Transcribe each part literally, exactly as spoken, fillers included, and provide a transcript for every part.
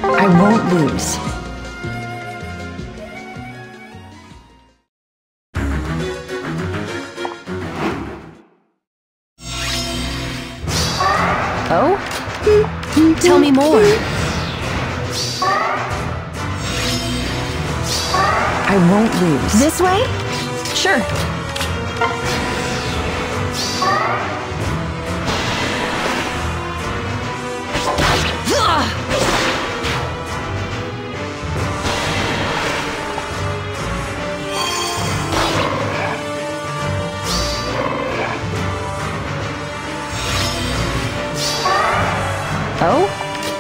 I won't lose. Oh? Tell me more. I won't lose. This way? Sure. Oh?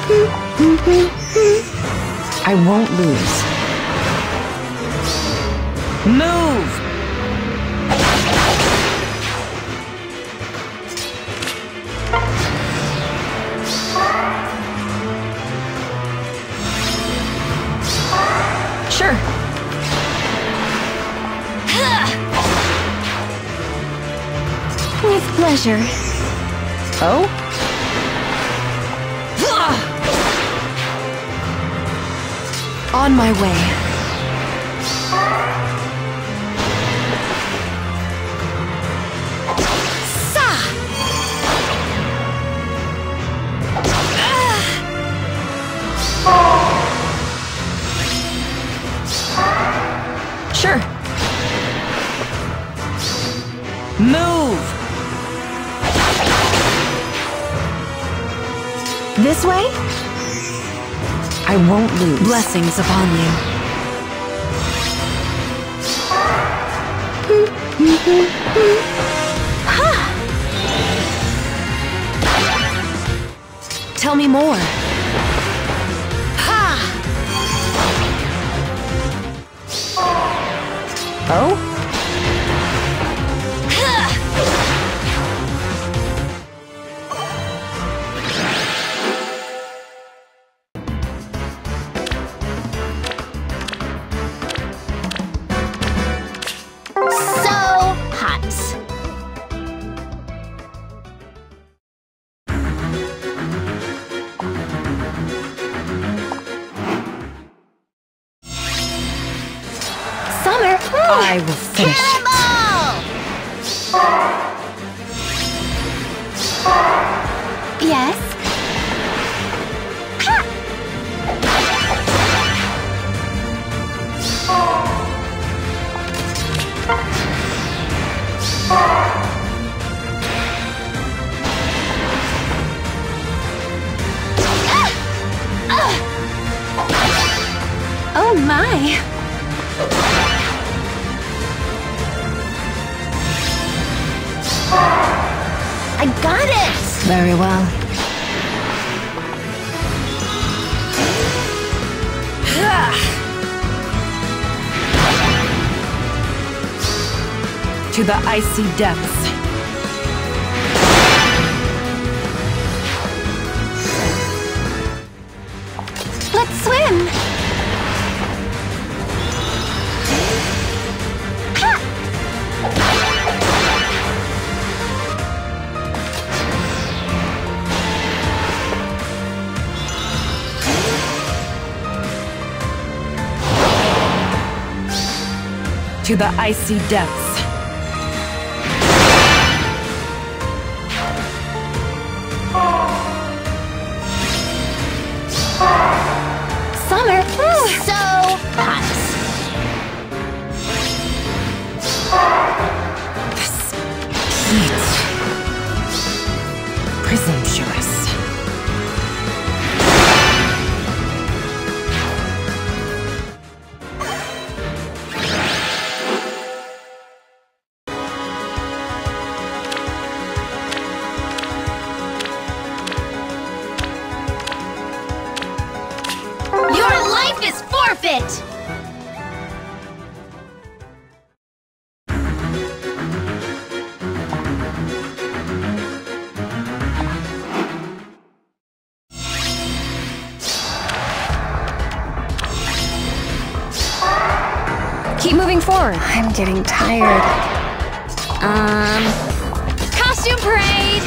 I won't lose. Move! Sure. With pleasure. Oh? On my way. Sa! Sure. Move! This way? I won't lose. Blessings upon you. Tell me more. Ha! Oh? I will finish it. Yes? Ha! Oh my! I got it! Very well. To the icy depths. Let's swim! To the icy depths. Summer, so hot. This heat. Presumptuous. Forfeit! Keep moving forward. I'm getting tired. Um... Costume parade!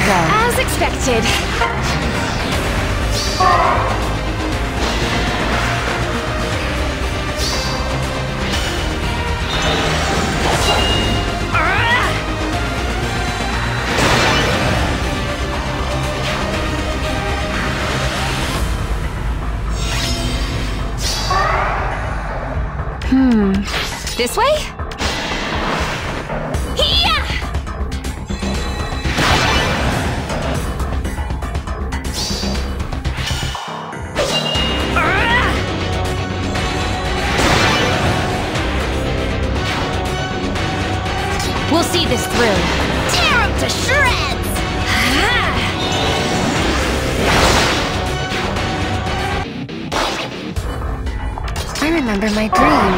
to go? As expected. Hmm. This way? Here! We'll see this through. Tear him to shreds! I remember my dream.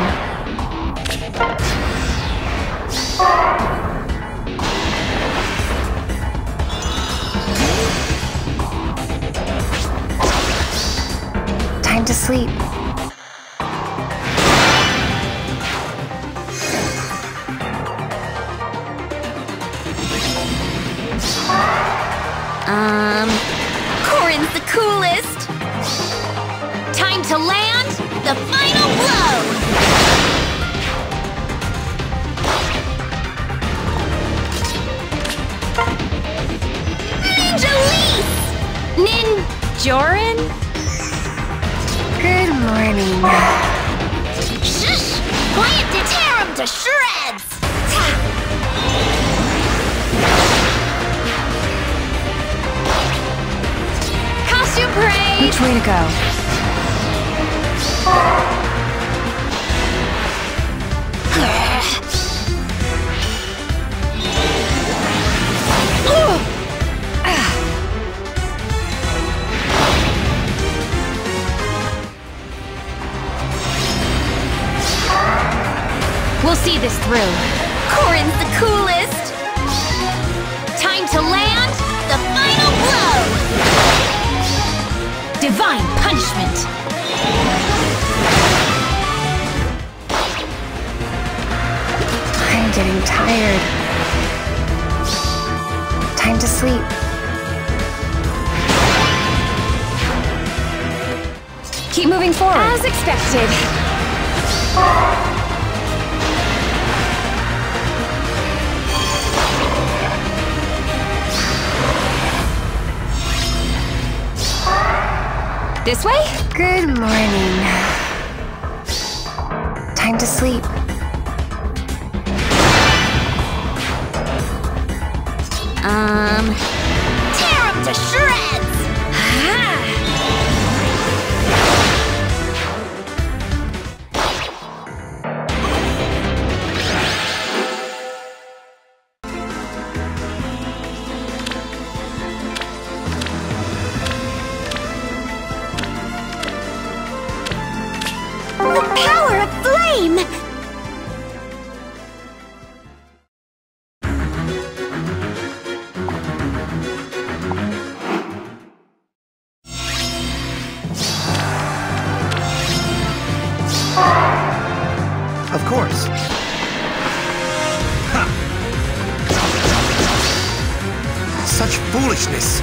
Time to sleep. Um, Corrin's the coolest. Time to land the final blow. Ninjalese! Ninjorin? Good morning. Shush! Quiet to tear him to shreds! Costume parade! Which way to go? We'll see this through. Corrin's the coolest! Time to land the final blow! Divine punishment! I'm getting tired. Time to sleep. Keep moving forward. As expected. This way? Good morning. Time to sleep. Um... Tear him to shreds! The power of flame! Of course. Ha! Such foolishness!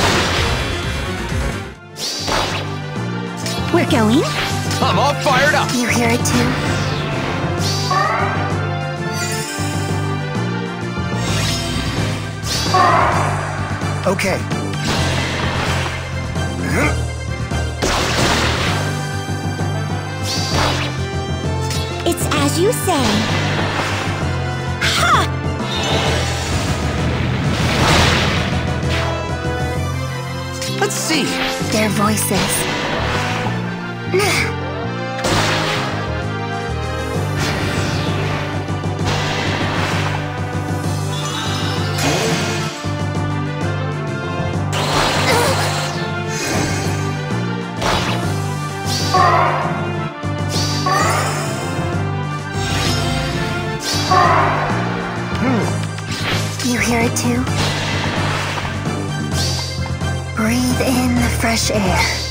We're going? I'm all fired up! You hear it too? Okay. It's as you say. Ha! Let's see. Their voices. You hear it too? Breathe in the fresh air.